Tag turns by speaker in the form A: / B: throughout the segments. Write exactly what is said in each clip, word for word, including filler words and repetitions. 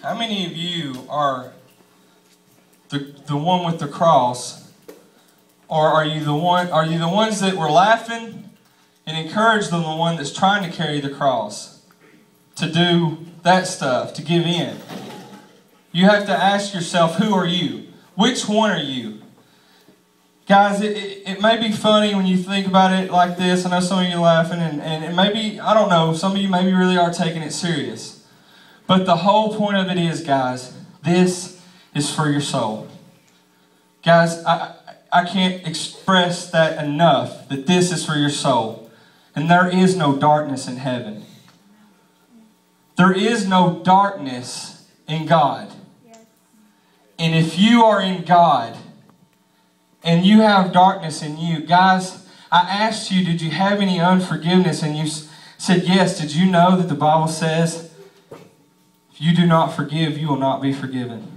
A: How many of you are the the one with the cross, or are you the one? Are you the ones that were laughing and encouraged them, the one that's trying to carry the cross, to do that stuff, to give in? You have to ask yourself, who are you? Which one are you? Guys, it, it, it may be funny when you think about it like this. I know some of you are laughing, and, and it may be, I don't know, some of you maybe really are taking it serious. But the whole point of it is, guys, this is for your soul. Guys, I, I can't express that enough, that this is for your soul. And there is no darkness in heaven. There is no darkness in God. And if you are in God, and you have darkness in you, guys, I asked you, did you have any unforgiveness? And you said yes. Did you know that the Bible says, if you do not forgive, you will not be forgiven?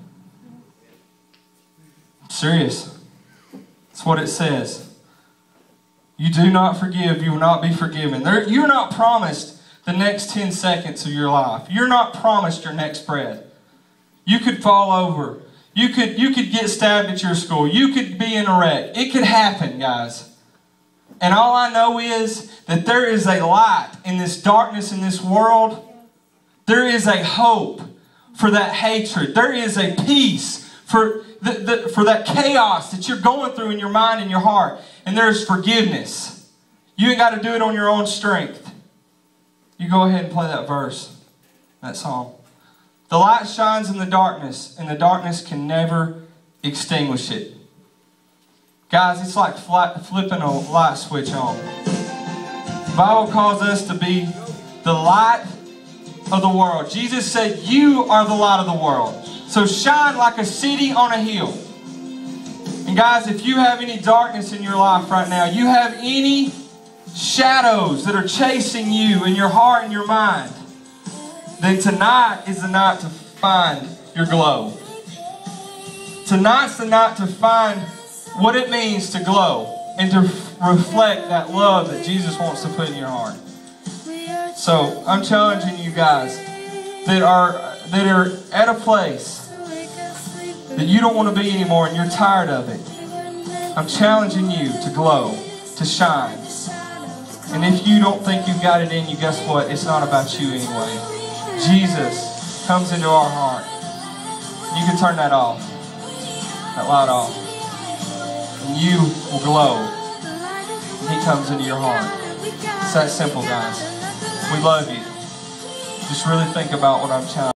A: I'm serious. That's what it says. You do not forgive, you will not be forgiven. There, you're not promised the next ten seconds of your life. You're not promised your next breath. You could fall over. You could, you could get stabbed at your school. You could be in a wreck. It could happen, guys. And all I know is that there is a light in this darkness in this world. There is a hope for that hatred. There is a peace for, the, the, for that chaos that you're going through in your mind and your heart. And there is forgiveness. You ain't got to do it on your own strength. You go ahead and play that verse, that song. The light shines in the darkness, and the darkness can never extinguish it. Guys, it's like flipping a light switch on. The Bible calls us to be the light of the world. Jesus said, you are the light of the world. So shine like a city on a hill. And guys, if you have any darkness in your life right now, you have any shadows that are chasing you in your heart and your mind, then tonight is the night to find your glow. Tonight's the night to find what it means to glow and to reflect that love that Jesus wants to put in your heart. So I'm challenging you guys that are that are at a place that you don't want to be anymore and you're tired of it. I'm challenging you to glow, to shine. And if you don't think you've got it in you, guess what? It's not about you anyway. Jesus comes into our heart. You can turn that off, that light off, and you will glow. And He comes into your heart. It's that simple, guys. We love you. Just really think about what I'm telling you.